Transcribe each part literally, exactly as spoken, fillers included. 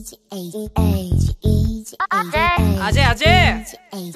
아재 아재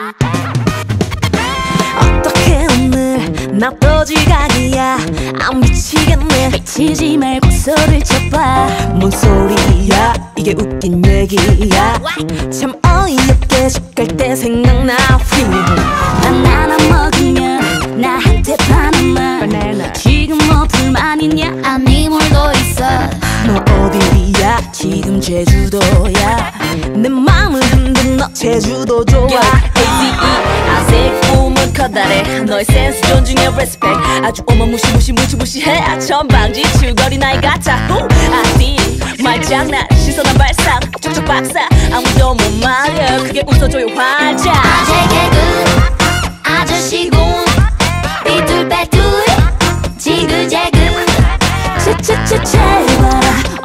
어떻게 오늘 나 또 지각이야. 안 미치겠네. 미치지 말고 소리를 쳐봐. 뭔 소리야 이게 웃긴 얘기야. 참 어이없게 집 갈 때 생각나. 난 하나 먹으면 나한테 바나나. 지금 뭐 불만 있냐? 아니 물도 있어. 너 어디야? 지금 제주도야. 내 맘을 흔든 너 제주도 좋아. 에이지이 아직 꿈은 커다래. 너의 센스 존중해 respect. 아주 어마무시무시 무시무시해. 천방지 추거리 나이 같아. 아디 말장난 시선한 발상 척척 박사. 아무도 못 말려 크게 웃어줘요 활짝. 아재 개그 아저씨군 삐뚤빼뚤 지그재그 채채채 채봐라.